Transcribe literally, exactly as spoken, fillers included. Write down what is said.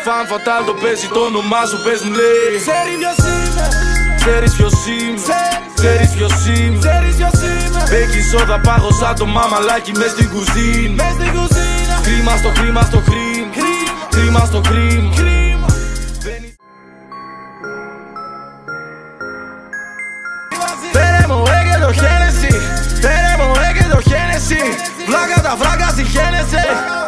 Φαν φατάλ το παίζει, το όνομά σου πες μου λέει. Ξέρει ποιος είμαι, ξέρεις ποιος είμαι, ξέρεις ποιος είμαι, ξέρεις ποιος είμαι. Μπέκι σόδα πάγωσα το μαμαλάκι μες στην κουζίνα, μες στην κουζίνα. Κρίμα στο κρίμα στο κρίμα, κρίμα στο κρίμα. Φέρε μου ε και το χένεση, φέρε μου ε και το χένεση. Βλάκα τα φράγκα στη χένεση.